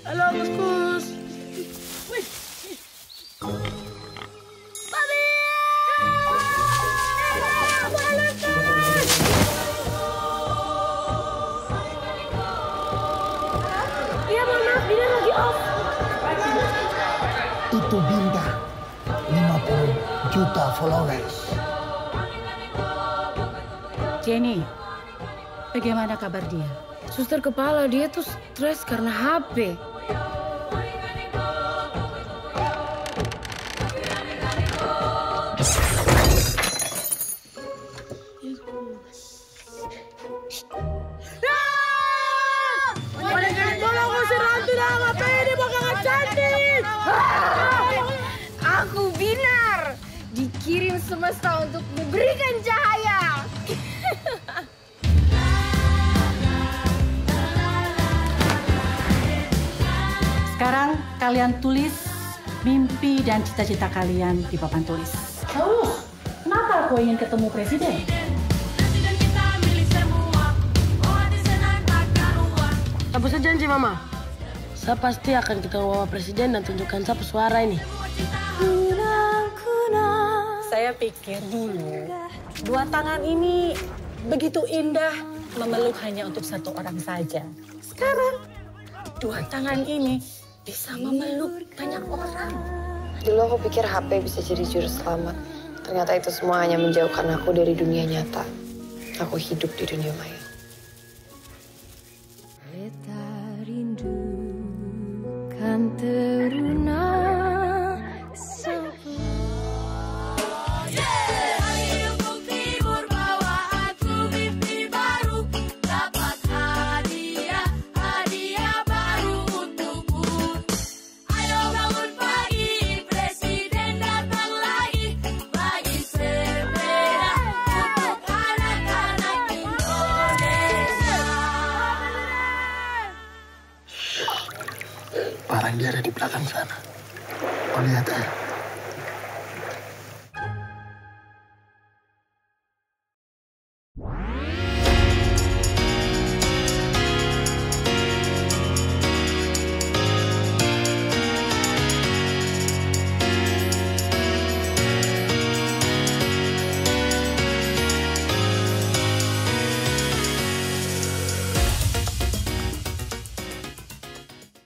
Halo, Kus. Wih. Mami! Iya, Mama. Bina lagi off. Itu Binta, 50 juta followers. Jenny, bagaimana kabar dia? Suster kepala dia tuh stres karena HP. Tolong usir hantu dalam HP ini, bakalan cantik. Aku Binar, dikirim semesta untuk memberikan cahaya. Sekarang kalian tulis mimpi dan cita-cita kalian di papan tulis. Terus, kenapa aku ingin ketemu presiden? Apa saja janji, Mama? Saya pasti akan ketemu Bapak Presiden dan tunjukkan saya suara ini. Saya pikir dulu, dua tangan ini begitu indah memeluk hanya untuk satu orang saja. Sekarang, dua tangan ini bisa memeluk banyak orang. Dulu aku pikir HP bisa jadi juru selamat. Ternyata itu semua hanya menjauhkan aku dari dunia nyata. Aku hidup di dunia maya. Beta rindu kan teruna. Barang dia ada di belakang sana. Oh, lihat ya.